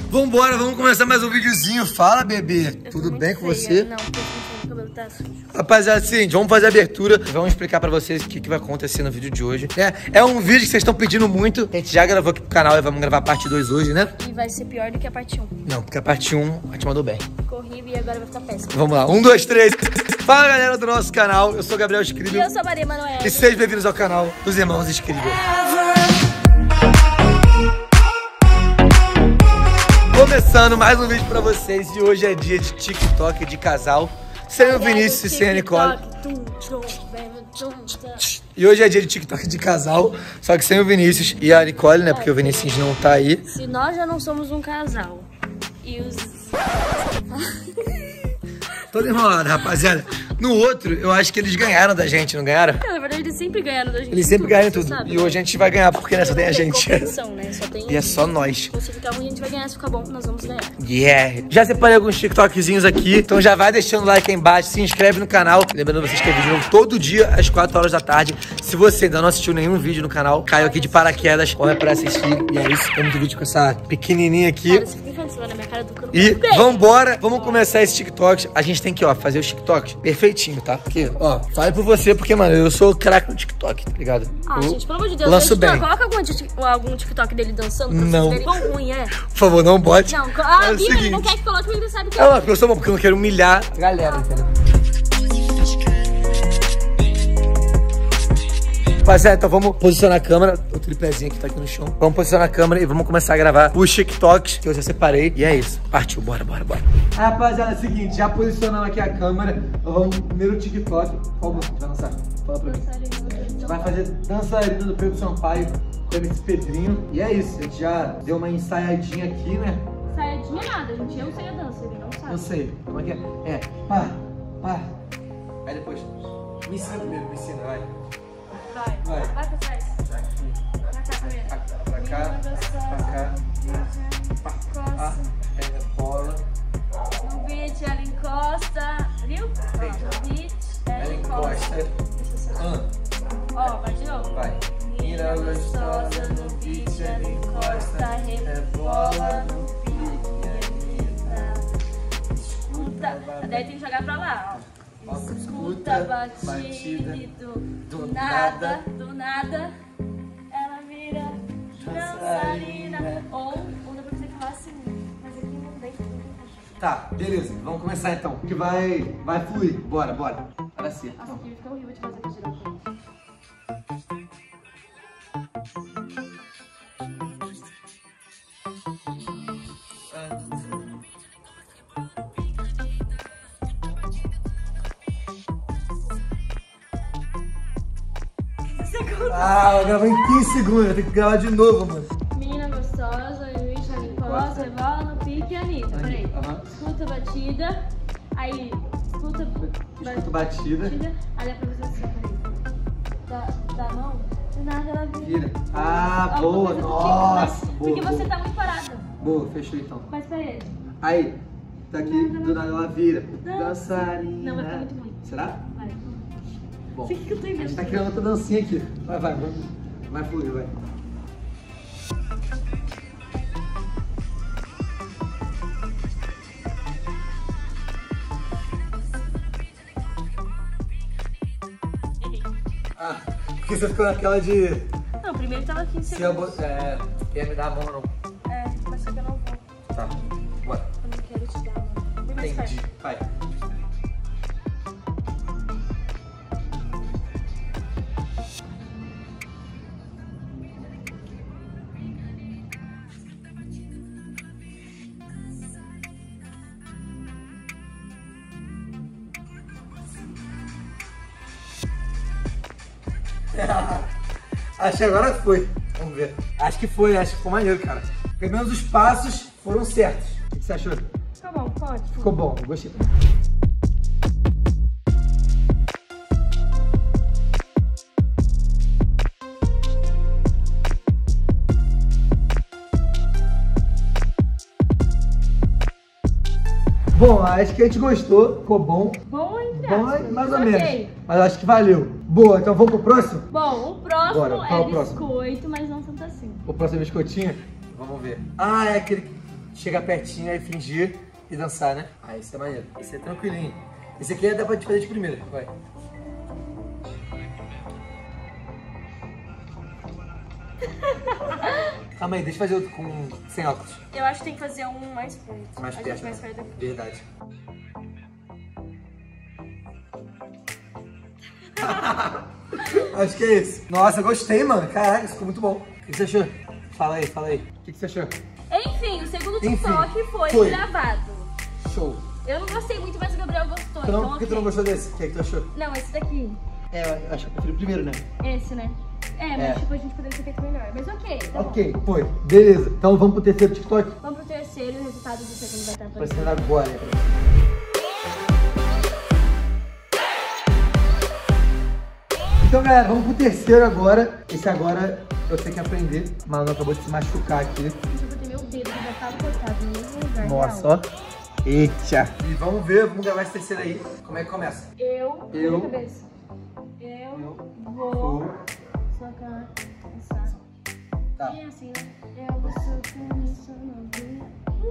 Vambora, vamos começar mais um videozinho. Fala, bebê. Tudo bem com você? Não, porque o cabelo tá sujo. Rapaziada, seguinte, vamos fazer a abertura. Vamos explicar pra vocês o que vai acontecer no vídeo de hoje. É um vídeo que vocês estão pedindo muito. A gente já gravou aqui pro canal e vamos gravar a parte 2 hoje, né? E vai ser pior do que a parte 1. Não, porque a parte 1 a gente mandou bem. Ficou horrível e agora vai ficar péssimo. Vamos lá, 1, 2, 3. Fala, galera do nosso canal. Eu sou o Gabriel Escrivio. E eu sou a Maria Manoela. E sejam bem-vindos ao canal dos Irmãos Escrivio. Começando mais um vídeo pra vocês. E hoje é dia de TikTok de casal. Sem o Vinícius e sem a Nicole. E hoje é dia de TikTok de casal, só que sem o Vinícius e a Nicole, né? Porque o Vinícius não tá aí. Se nós já não somos um casal e os... Toda enrolada, rapaziada. No outro, eu acho que eles ganharam da gente, não ganharam? Na verdade, eles sempre ganharam da gente. Eles sempre ganham tudo. Sabe, e hoje a gente vai ganhar, porque nessa tem a gente. Né? Só tem... E é só nós. Se ficar ruim, a gente vai ganhar. Se ficar bom, nós vamos ganhar. Yeah! Já separei alguns TikTokzinhos aqui, então já vai deixando o like aí embaixo, se inscreve no canal. Lembrando vocês que é vídeo novo todo dia, às 4 horas da tarde. Se você ainda não assistiu nenhum vídeo no canal, caiu aqui de paraquedas, corre pra assistir. E é isso, tem muito vídeo com essa pequenininha aqui. Cara, você fica falando na minha cara do corpo. E vambora, vamos começar esse TikTok. A gente tem que, ó, fazer os TikToks perfeitinho, tá? Porque, ó, fale por você, porque, mano, eu sou craque no TikTok, tá ligado? Ah, gente, pelo amor de Deus, lanço bem. Coloca algum TikTok dele dançando pra não. vocês verem quão ruim é. Por favor, não bote. Não, é Bia, ele não quer que coloque, porque ele sabe que... É, porque eu sou bom, porque eu não quero humilhar a galera, entendeu? Rapaziada, então vamos posicionar a câmera. O tripézinho que tá aqui no chão. Vamos posicionar a câmera e vamos começar a gravar os TikToks que eu já separei. E é isso. Partiu, bora. Rapaziada, é o seguinte, já posicionamos aqui a câmera. Vamos no primeiro TikTok. Qual música vai lançar? Fala pra mim. A gente vai fazer dançarina do Pedro Sampaio com o MC Pedrinho. E é isso, a gente já deu uma ensaiadinha aqui, né? Ensaiadinha nada, gente. Eu não sei a dança, ele não sabe. Eu sei. Como é que é? É, pá. Aí depois. Me ensina primeiro, me ensina, vai. Vai pra trás. Pra cá primeiro. Pra cá. Bola. No beat ela encosta. Viu? No beat ela encosta. Ó, vai de novo. Vai. Mira gostosa, no beat ela encosta. Rebola no beat, escuta. Daí tem que jogar pra lá, ó. Escuta, batida e do nada, ela vira dançarina. Ou dá pra você falar assim, mas aqui não tem. Tá, beleza, vamos começar então. Que vai fluir, bora. Para si. Nossa, aqui fica horrível de fazer aqui direto. Ah, eu gravei em 15 segundos, eu tenho que gravar de novo, mano. Menina gostosa, Luiz, encosta, rebola no pique, Anitta. Peraí. Escuta batida, aí escuta batida. Aí dá pra você assim, peraí. Da mão, do nada ela vira. Ah, Ó, boa, nossa, boa. Porque você tá muito parada. Boa, fechou então. Mas peraí. Aí, tá aqui, do nada ela vira. Dançarina. Não, vai ficar muito ruim. Será? Vai. Bom, Sei que eu tô a gente inventando. tá criando outra dancinha aqui. Vai fluir, vai. Ah, porque você ficou naquela de... Não, primeiro tava aqui em Se eu segundos. quer me dar a mão ou não? Mas só que eu não vou. Tá, bora. Eu não quero te dar a mão. Vem mais Entendi, perto. vai. Acho que agora foi. Vamos ver. Acho que ficou maneiro, cara. Pelo menos os passos foram certos. O que você achou? Tá bom, pode. Ficou bom, eu gostei. Bom, acho que a gente gostou, ficou bom. Bom, entre Bom, aspas. mais ou Ok. menos. Mas acho que valeu. Boa, então vamos pro próximo? Bom, o próximo Bora, qual é o próximo? biscoito, mas não tanto assim. O próximo biscoitinho? Vamos ver. Ah, é aquele chegar pertinho e fingir e dançar, né? Ah, isso é maneiro. Isso é tranquilinho. Esse aqui dá pra te fazer de primeira. Vai. Calma aí, deixa eu fazer outro sem óculos. Eu acho que tem que fazer um mais perto. Mais perto. Mais perto aqui. Verdade. Acho que é isso. Nossa, gostei, mano. Caraca, isso ficou muito bom. O que você achou? Fala aí, fala aí. O que você achou? Enfim, o segundo TikTok foi gravado. Show. Eu não gostei muito, mas o Gabriel gostou. Por que tu não gostou desse? O que tu achou? Não, esse daqui. É, eu acho que eu prefiro o primeiro, né? Esse, né? Mas tipo, a gente poderia ter feito melhor. Mas ok, tá ok, bom. Foi. Beleza. Então vamos pro terceiro TikTok? Vamos pro terceiro e o resultado do segundo vai estar aparecendo agora. Então, galera, vamos pro terceiro agora. Esse agora eu tenho que aprender. O Manu acabou de se machucar aqui. Gente, eu botei meu dedo, já tava cortado no mesmo lugar. Nossa, ó. Eita. E vamos ver, vamos gravar esse terceiro aí. Como é que começa? Eu vou socar essa. Tá. E assim, né? Eu vou socar essa novinha.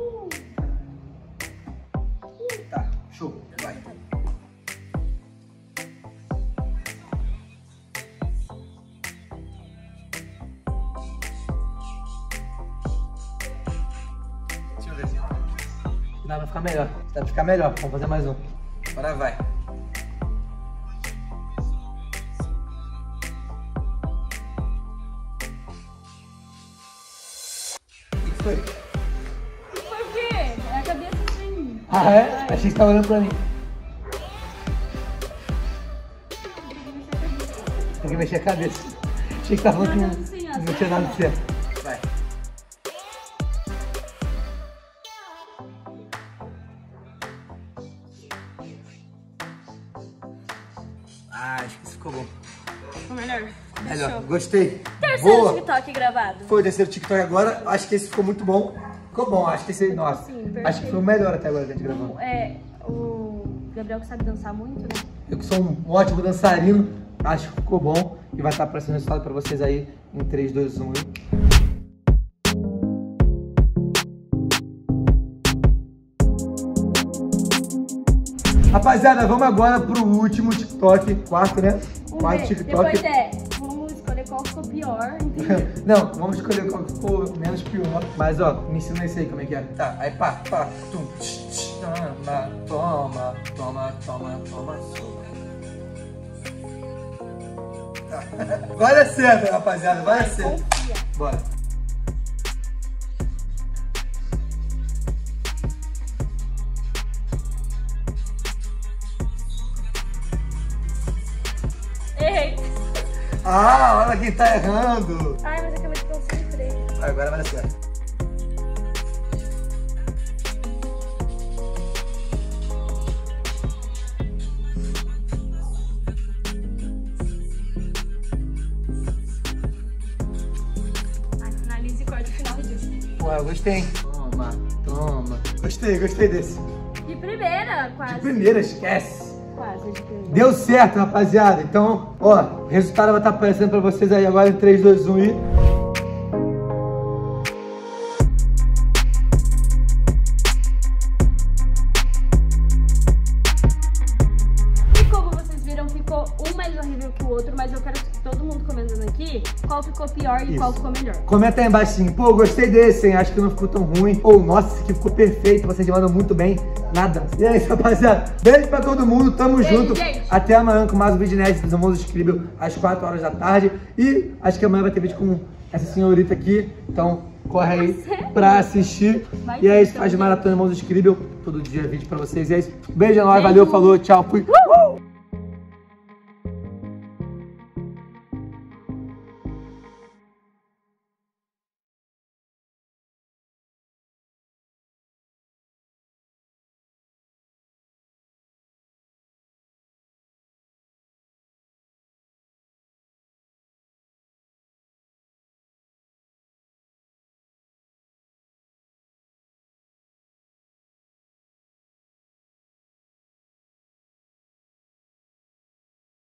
Tá, show. Vai. Deixa eu ver. Dá pra ficar melhor. Dá pra ficar melhor. Vamos fazer mais um. Agora vai. Foi? Foi o quê? É a cabeça assim. Ah, é? Achei que você tava olhando pra mim. Tem que mexer a cabeça. Achei que tava falando que não tinha dado certo. Vai. Ah, acho que isso ficou bom. Ficou melhor? Melhor, Show. gostei. Terceiro Boa. TikTok gravado. Foi o terceiro TikTok agora. Acho que esse ficou muito bom. Ficou bom, acho que esse. Nossa. Sim, acho que foi o melhor até agora que a gente gravou. O Gabriel que sabe dançar muito, né? Eu que sou um ótimo dançarino, acho que ficou bom. E vai estar aparecendo o resultado pra vocês aí em 3, 2, 1. Rapaziada, vamos agora pro último TikTok, quarto, né? Quarto TikTok. Depois vamos escolher qual ficou pior, entendeu? Não, vamos escolher qual ficou menos pior. Mas ó, me ensina esse aí como é que é. Tá, aí pá, tum, toma, toma, toma, toma, toma. Tá. Vai dar certo, rapaziada, vai dar certo. Bora. Errei. Ah, olha quem tá errando. Ai, mas acabei de concentrar. Agora vai dar certo. Finalize e corta o final disso. Pô, eu gostei. Toma, toma. Gostei desse. De primeira, quase. De primeira, esquece. Quase, de primeira. Deu certo, rapaziada. Então, ó, o resultado vai estar aparecendo pra vocês aí agora em 3, 2, 1 e... E como vocês viram, ficou um mais horrível que o outro, mas eu quero que todo mundo comentando aqui qual ficou pior e qual ficou melhor. Comenta aí embaixo assim, pô, gostei desse, hein? Acho que não ficou tão ruim. Ou, nossa, esse aqui ficou perfeito, vocês mandam muito bem. Nada. E é isso, rapaziada. Beijo pra todo mundo, tamo junto. Gente. Até amanhã com mais um vídeo inédito do Famoso Incrível às 4 horas da tarde. E acho que amanhã vai ter vídeo com essa senhorita aqui. Então, corre aí pra assistir. E é isso, faz maratona Famoso Incrível. Todo dia vídeo pra vocês. E é isso. Beijo, é nóis, valeu, falou, tchau, fui.